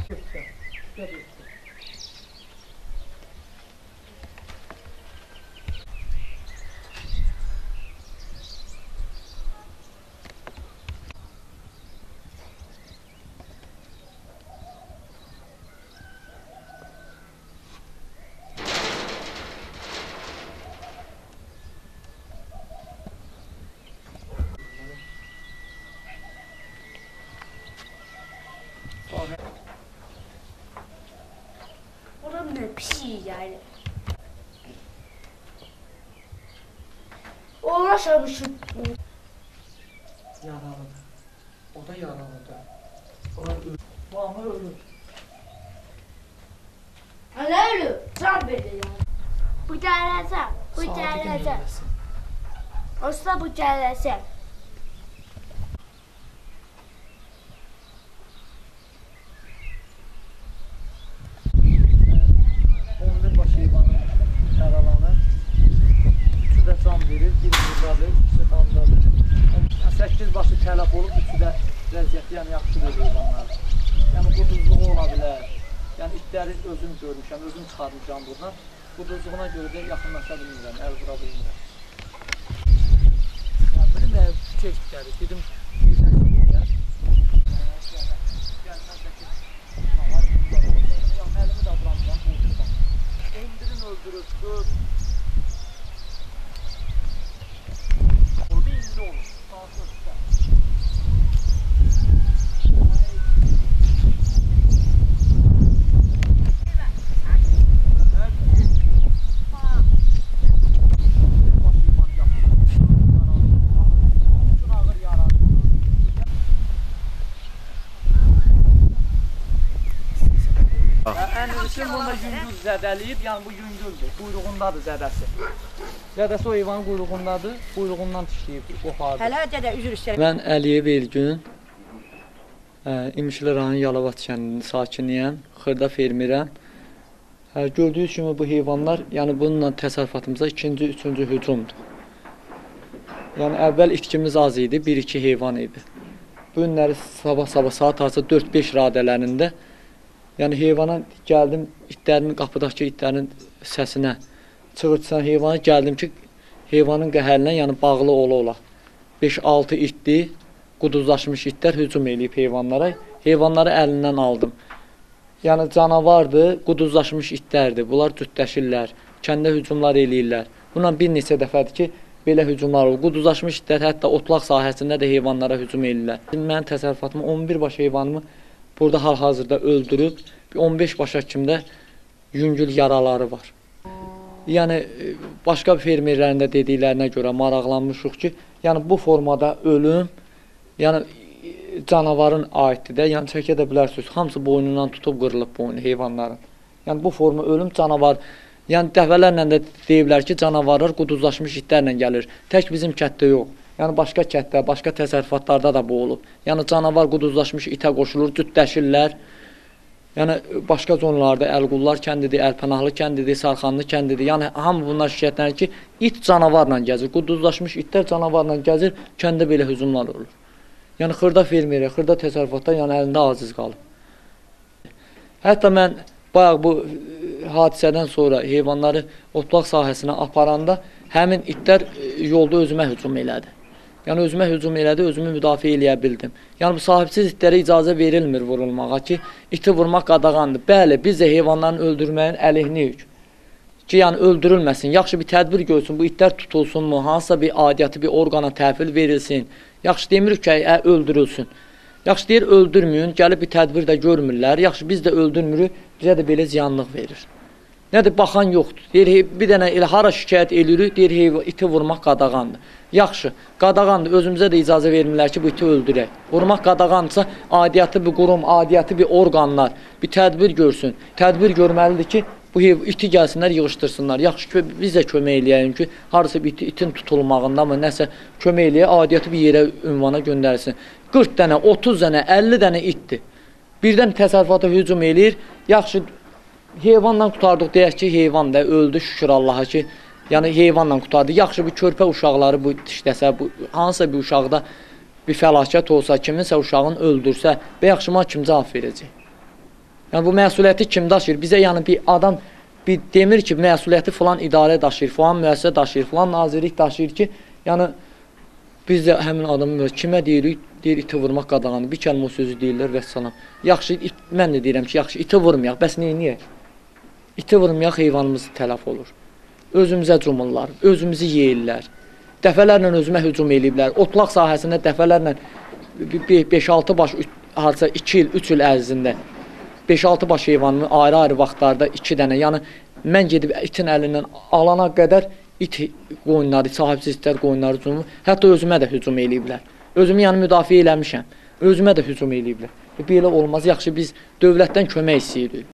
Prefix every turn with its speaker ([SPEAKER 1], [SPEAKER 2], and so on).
[SPEAKER 1] Oğlum ne pis yani. Uğraşamışım.
[SPEAKER 2] Yaralıdır. O da yaralıdır. Bu ama ölür.
[SPEAKER 1] Hala ölü. Can verir yani. Bu cəhrəsən. Bu cəhrəsən. Olsa bu cəhrəsən.
[SPEAKER 2] 11 başı heyvanın yaralanır. Üçü də can verir, biri buradadır, ikisi damdadır. 8 başı tələf olub, üçü də vəziyyəti yəni yaxşı bir heyvanlar. Yəni quduzluğu ola bilər. Yəni itləri özüm görmüşəm, özüm çıxarmışam buradan. Quduzluğuna görə də yaxınlaşa bilmirəm, əl vura bilmirəm. Yəni bilmirəm, küçək itləri, dedim birdən görürlər. Əlimi də vuramıram, qorxuram. 11'in öldürür, 4. Orada indi olur, saat 4'te. Ən bunda yüngül zədəliyib, yəni bu yüngüldür, quyruğundadır zədəsi. Zədəsi o heyvanın quyruğundadır, quyruğundan dişləyib, qopardır.
[SPEAKER 3] Hələ dədə üzr istəyirəm.
[SPEAKER 2] Mən Əliyev Elgün, İmişli rayon Yalavat kəndinin sakiniyəm, xırda fermirəm. Gördüyünüz kimi bu heyvanlar, yəni bununla təsərrüfatımıza ikinci, üçüncü hücumdur. Yəni əvvəl itkimiz az idi, 1-2 heyvan idi. Bu günləri sabah saat arası 4-5 radələrində yəni heyvana gəldim, itlərinin, qapıdakı itlərin səsinə, çığırtısan heyvana gəldim ki, heyvanın qəhərinə yəni bağlı ola. 5-6 itdir, quduzlaşmış itlər hücum eləyib heyvanlara. Heyvanları əlindən aldım. Yəni canavardır, quduzlaşmış itlərdir. Bunlar cütləşirlər, kəndə hücumlar eləyirlər. Bundan bir neçə dəfədir ki, belə hücumlar olur. Quduzlaşmış itlər hətta otlaq sahəsində də heyvanlara hücum eləyirlər. Mənim təsərrüfatımı 11 baş heyvanımı burada hal-hazırda öldürüb, 15 başa kimdə yüngül yaraları var. Yəni, başqa fermerlərin də dediklərinə görə maraqlanmışıq ki, yəni bu formada ölüm, yəni canavarın aiddir də, yəni çəkə də bilərsiniz, hamısı boynundan tutub qırılıb boynu heyvanların. Yəni bu forma ölüm canavar, yəni dəfələrlə də deyiblər ki, canavarlar quduzlaşmış itlərlə gəlir, tək bizim kətdə yox. Yəni başqa kətdə, başqa təsərrüfatlarda da bu olub. Yəni canavar quduzlaşmış itə qoşulur, cütləşirlər. Yəni başqa zonlarda Əlqullar kəndidir, Əlpənahlı kəndidir, Sarxanlı kəndidir. Yəni hamı bunlar şikayətlənir ki, it canavarla gəzir, quduzlaşmış itlər canavarla gəzir, kəndə belə hücumlar olur. Yəni xırda fermeri, xırda təsərrüfatlar yəni əlində aciz qalıb. Hətta mən bayaq bu hadisədən sonra heyvanları otlaq sahəsinə aparanda həmin itlər yolda özümə hücum elədi. Yəni özümə hücum elədi, özümü müdafiə eləyə bildim. Yəni bu sahibsiz itlərə icazə verilmir vurulmağa ki, iti vurmaq qadağandır. Bəli, biz də heyvanların öldürməyin əleyhinəyik. Ki, yəni öldürülməsin, yaxşı bir tədbir görsün, bu itlər tutulsunmu, hansısa bir adiyyatı bir orqana təhvil verilsin. Yaxşı demirik ki, öldürülsün. Yaxşı deyir, öldürməyin, gəlib bir tədbir də görmürlər. Yaxşı biz də öldürmürük, bizə də belə ziyanlıq verir. Nədir, baxan yoxdur. Deyir, bir dənə elə hara şikayət edirik, deyir, iti vurmaq qadağandır. Yaxşı, qadağandır, özümüzə də icazə vermirlər ki, bu iti öldürək. Vurmaq qadağandırsa, adiyyatı bir qurum, adiyyatı bir orqanlar, bir tədbir görsün. Tədbir görməlidir ki, bu iti gəlsinlər, yığışdırsınlar. Yaxşı ki, biz də kömək eləyəyim ki, harasa bir itin tutulmağında mı, nəsə kömək eləyək, adiyyatı bir yerə, ünvana göndərsin. 40 dənə, 30 dənə, 50 dənə itdir. Birdən təsərrüfata hücum eləyir, yaxşı, heyvanla qutardıq, deyək ki, heyvan da öldü, şükür Allaha ki, yəni heyvanla qutardı. Yaxşı, bu körpə uşaqları bu dişləsə, hansısa bir uşaqda bir fəlakət olsa, kiminsə uşağını öldürsə, və yaxşı, kim cavab verəcək? Yəni bu məsuliyyəti kim daşıyır? Bizə yəni bir adam bir demir ki, məsuliyyəti falan idarə daşıyır, falan müəssisə daşıyır, falan nazirlik daşıyır ki, yəni biz də həmin adamı kimə deyirik? Deyir iti vurmaq qadağandır. Bir kəlmə o sözü deyirlər və salam. Yaxşı, mən də deyirəm ki, yaxşı iti vurmayaq. Bəs niyə? İti vurmayaq, heyvanımız tələf olur. Özümüzə cumurlar, özümüzü yeyirlər. Dəfələrlə özümə hücum eləyiblər. Otlaq sahəsində dəfələrlə 5-6 baş, harca 2 il, 3 il ərzində 5-6 baş heyvanımı ayrı-ayrı vaxtlarda 2 dənə, yəni mən gedib itin əlindən alana qədər it qoyunları, sahibsiz itlər qoyunları hücumu, hətta özümə də hücum eləyiblər. Özümü yəni müdafiə eləmişəm, özümə də hücum eləyiblər. Belə olmaz, yaxşı biz dövlətdən kömək istəyirik.